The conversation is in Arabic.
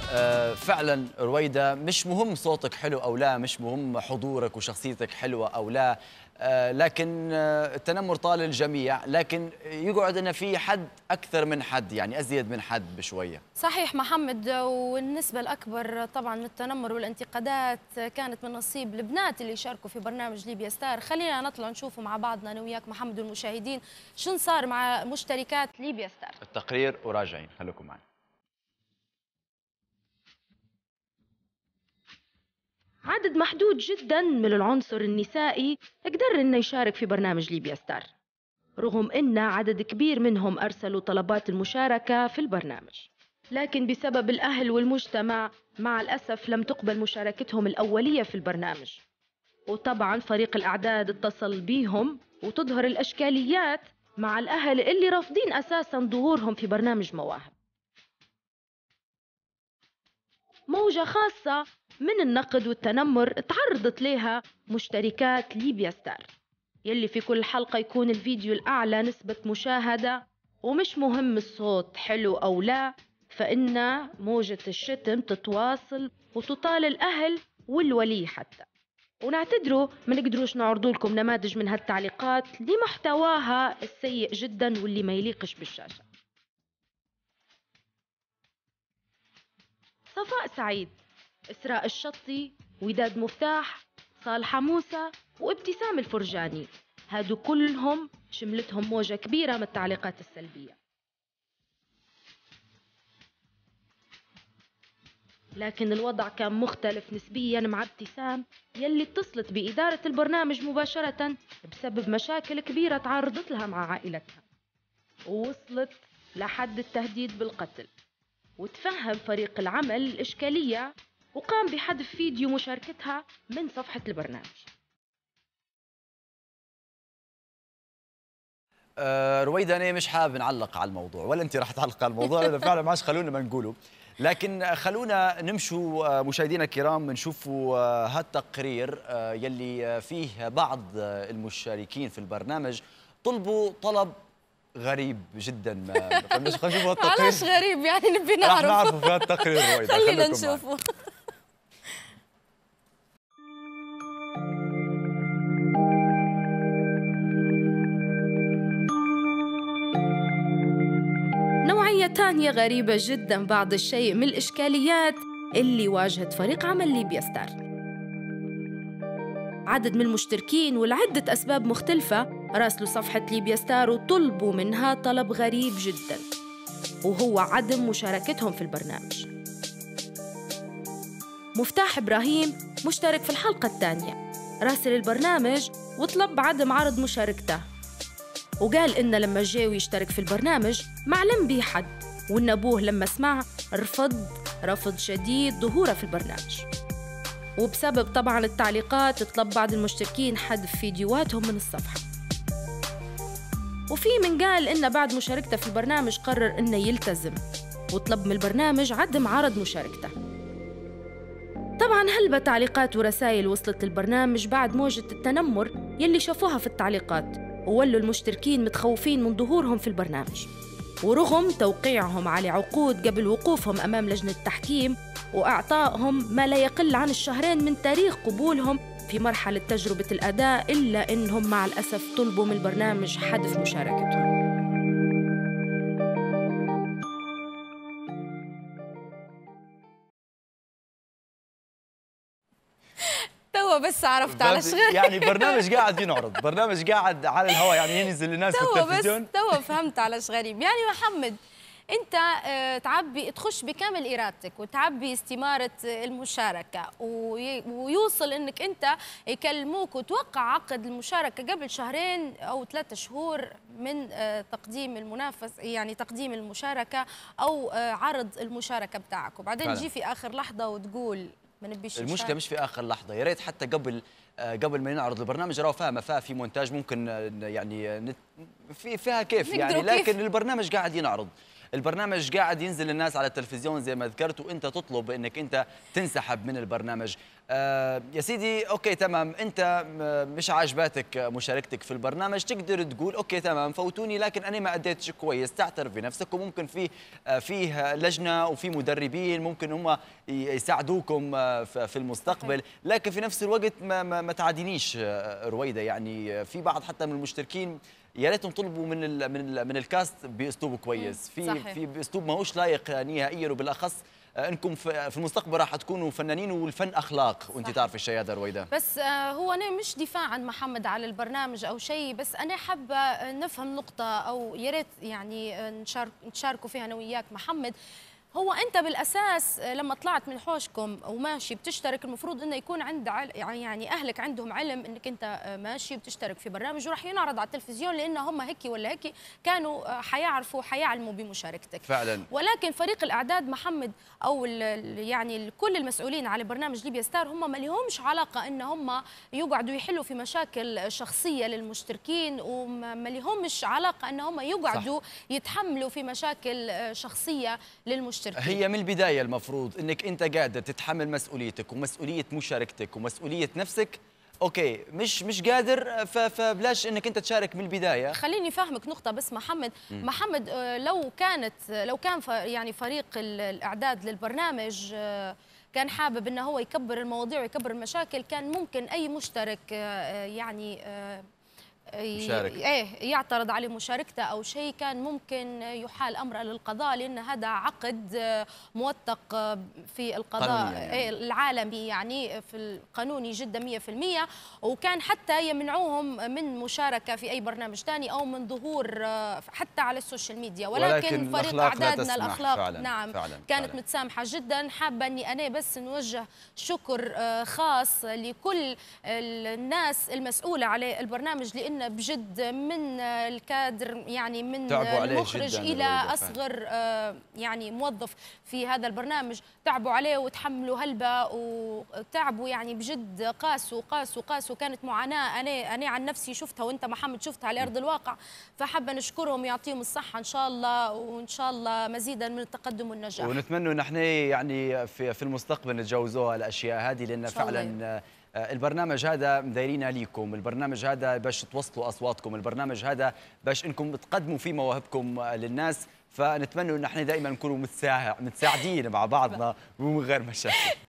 فعلا رويدة، مش مهم صوتك حلو أو لا، مش مهم حضورك وشخصيتك حلوة أو لا، لكن التنمر طال الجميع، لكن يقعد أن في حد أكثر من حد، يعني أزيد من حد بشوية. صحيح محمد، والنسبة الأكبر طبعا من التنمر والانتقادات كانت من نصيب البنات اللي شاركوا في برنامج ليبيا ستار. خلينا نطلع نشوفوا مع بعضنا أنا وياك محمد والمشاهدين شن صار مع مشتركات ليبيا ستار. التقرير وراجعين، خليكم معنا. عدد محدود جدا من العنصر النسائي قدر انه يشارك في برنامج ليبيا ستار، رغم ان عدد كبير منهم ارسلوا طلبات المشاركة في البرنامج، لكن بسبب الاهل والمجتمع مع الاسف لم تقبل مشاركتهم الاولية في البرنامج. وطبعا فريق الاعداد اتصل بيهم وتظهر الاشكاليات مع الاهل اللي رافضين اساسا ظهورهم في برنامج مواهب. موجة خاصة من النقد والتنمر تعرضت لها مشتركات ليبيا ستار، يلي في كل حلقة يكون الفيديو الأعلى نسبة مشاهدة، ومش مهم الصوت حلو أو لا، فإن موجة الشتم تتواصل وتطال الأهل والولي حتى. ونعتذروا ما نقدروش نعرض لكم نماذج من هالتعليقات لمحتواها السيء جدا واللي ما يليقش بالشاشة. صفاء سعيد، إسراء الشطي، وداد مفتاح، صالحة موسى، وابتسام الفرجاني، هادو كلهم شملتهم موجة كبيرة من التعليقات السلبية. لكن الوضع كان مختلف نسبيا مع ابتسام، يلي اتصلت بإدارة البرنامج مباشرة بسبب مشاكل كبيرة تعرضت لها مع عائلتها، ووصلت لحد التهديد بالقتل. وتفهم فريق العمل الإشكالية وقام بحذف فيديو مشاركتها من صفحة البرنامج. رويدة، أنا مش حابب نعلق على الموضوع، ولا أنت راح تعلق على الموضوع، لأنه فعلا ما عادش خلونا ما نقوله، لكن خلونا نمشوا مشاهدينا الكرام نشوفوا هالتقرير يلي فيه بعض المشاركين في البرنامج طلبوا طلب غريب جدا. خلينا نشوفوا التقرير. علاش غريب يعني؟ نبي راح نعرف. نعرفه في هالتقرير رويدة. خلينا نشوفه. نوعية تانية غريبة جدا بعض الشيء من الإشكاليات اللي واجهت فريق عمل ليبيا ستار. عدد من المشتركين ولعدة أسباب مختلفة راسلوا صفحة ليبيا ستار وطلبوا منها طلب غريب جدا، وهو عدم مشاركتهم في البرنامج. مفتاح إبراهيم مشترك في الحلقة الثانية راسل البرنامج وطلب عدم عرض مشاركته، وقال إن لما جاي يشترك في البرنامج ما علم به حد، وإن أبوه لما سمع رفض شديد ظهوره في البرنامج. وبسبب طبعاً التعليقات طلب بعض المشتركين حذف فيديوهاتهم من الصفحة. وفي من قال إن بعد مشاركته في البرنامج قرر إنه يلتزم وطلب من البرنامج عدم عرض مشاركته. طبعاً هلبة تعليقات ورسائل وصلت للبرنامج بعد موجة التنمر يلي شافوها في التعليقات، وولوا المشتركين متخوفين من ظهورهم في البرنامج، ورغم توقيعهم على عقود قبل وقوفهم أمام لجنة التحكيم وإعطائهم ما لا يقل عن الشهرين من تاريخ قبولهم في مرحلة تجربة الأداء، إلا إنهم مع الأسف طلبوا من البرنامج حذف مشاركتهم. توا بس عرفت على شغل. يعني برنامج قاعد ينعرض، برنامج قاعد على الهواء، يعني ينزل للناس في التلفزيون. توا فهمت على غريب. يعني محمد، انت تخش بكامل ارادتك وتعبي استماره المشاركه، ويوصل انك انت يكلموك وتوقع عقد المشاركه قبل شهرين او 3 شهور من تقديم المنافس، يعني تقديم المشاركه او عرض المشاركه بتاعك، وبعدين تجي في اخر لحظه وتقول ما نبيش. المشكله مش في اخر لحظه، يا ريت حتى قبل ما نعرض البرنامج راهو فيها في مونتاج ممكن يعني فيها كيف يعني، لكن البرنامج قاعد ينعرض. البرنامج قاعد ينزل للناس على التلفزيون زي ما ذكرت، وانت تطلب انك انت تنسحب من البرنامج. يا سيدي اوكي تمام، انت مش عاجباتك مشاركتك في البرنامج، تقدر تقول اوكي تمام فوتوني، لكن انا ما اديتش كويس، تعترف بنفسك، وممكن فيه لجنه وفي مدربين ممكن هم يساعدوكم في المستقبل. لكن في نفس الوقت ما تعادينيش رويده، يعني في بعض حتى من المشتركين يا ريتهم طلبوا من الكاست باسلوب كويس، في باسلوب ماهوش لايق نهائيا، وبالاخص انكم في المستقبل راح تكونوا فنانين، والفن اخلاق، وانت تعرف الشيء هذا رويده. بس هو انا مش دفاع عن محمد على البرنامج او شيء، بس انا حابه نفهم نقطه، او يا ريت يعني نشاركوا فيها انا وياك محمد. هو انت بالاساس لما طلعت من حوشكم وماشي بتشترك، المفروض انه يكون يعني اهلك عندهم علم انك انت ماشي بتشترك في برنامج وراح ينعرض على التلفزيون، لان هم هيك ولا هيك كانوا حيعرفوا حيعلموا بمشاركتك فعلا. ولكن فريق الاعداد محمد او يعني كل المسؤولين على برنامج ليبيا ستار هم ما لهمش علاقه ان هم يقعدوا يحلوا في مشاكل شخصيه للمشتركين، وما لهمش علاقه ان هم يقعدوا يتحملوا في مشاكل شخصيه للمشتركين. هي من البداية المفروض انك انت قادر تتحمل مسؤوليتك ومسؤولية مشاركتك ومسؤولية نفسك، اوكي مش قادر فبلاش انك انت تشارك من البداية. خليني فاهمك نقطة بس محمد لو كان يعني فريق الإعداد للبرنامج كان حابب انه هو يكبر المواضيع ويكبر المشاكل، كان ممكن اي مشترك يعني يعترض عليه مشاركته او شيء، كان ممكن يحال امره للقضاء، لان هذا عقد موثق في القضاء يعني. العالمي، يعني في القانوني جدا 100%، وكان حتى يمنعوهم من مشاركه في اي برنامج ثاني او من ظهور حتى على السوشيال ميديا، ولكن فريق اعدادنا الاخلاق فعلاً نعم فعلاً كانت فعلاً. متسامحه جدا. حابه اني انا بس نوجه شكر خاص لكل الناس المسؤوله على البرنامج، لان بجد من الكادر يعني من المخرج الى اصغر يعني موظف في هذا البرنامج تعبوا عليه وتحملوا هلبة وتعبوا، يعني بجد قاسوا كانت معاناة أنا عن نفسي شفتها وأنت محمد شفتها على أرض الواقع، فحابة نشكرهم ويعطيهم الصحة إن شاء الله، وإن شاء الله مزيدا من التقدم والنجاح، ونتمنى نحن يعني في المستقبل نتجاوزوها الأشياء هذه، لأن فعلا البرنامج هذا دايرينه ليكم، البرنامج هذا باش توصلوا اصواتكم، البرنامج هذا باش انكم تقدموا فيه مواهبكم للناس، فنتمنى ان احنا دائما نكونوا متساعدين مع بعضنا ومن غير مشاكل.